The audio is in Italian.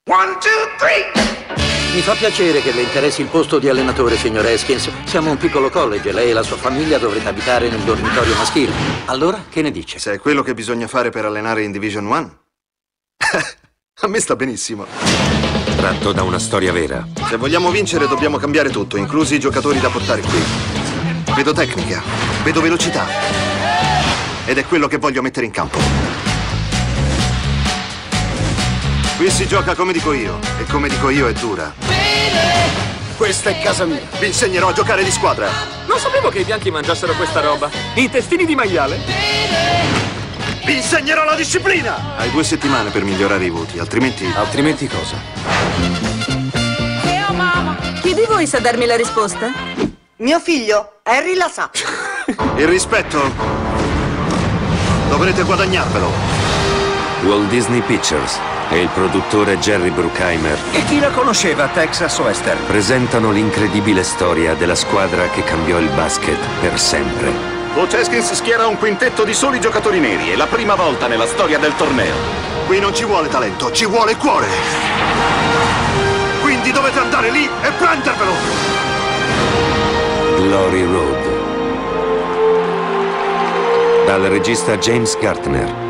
1, 2, 3. Mi fa piacere che le interessi il posto di allenatore, signor Haskins. Siamo un piccolo college e lei e la sua famiglia dovrete abitare nel dormitorio maschile. Allora, che ne dice? Se è quello che bisogna fare per allenare in Division 1? A me sta benissimo. Tratto da una storia vera. Se vogliamo vincere dobbiamo cambiare tutto, inclusi i giocatori da portare qui. Vedo tecnica, vedo velocità. Ed è quello che voglio mettere in campo. Qui si gioca come dico io, e come dico io è dura. Questa è casa mia. Vi insegnerò a giocare di squadra. Non sapevo che i bianchi mangiassero questa roba. Intestini di maiale? Vi insegnerò la disciplina! Hai 2 settimane per migliorare i voti, altrimenti... Altrimenti cosa? Chi di voi sa darmi la risposta? Mio figlio, Harry la sa. Il rispetto dovrete guadagnarvelo. Walt Disney Pictures e il produttore Jerry Bruckheimer E chi la conosceva, Texas Western? presentano l'incredibile storia della squadra che cambiò il basket per sempre. Coach Haskins schiera un quintetto di soli giocatori neri. È la prima volta nella storia del torneo. Qui non ci vuole talento, ci vuole cuore. Quindi dovete andare lì e prendervelo. Glory Road. Dal regista James Gartner.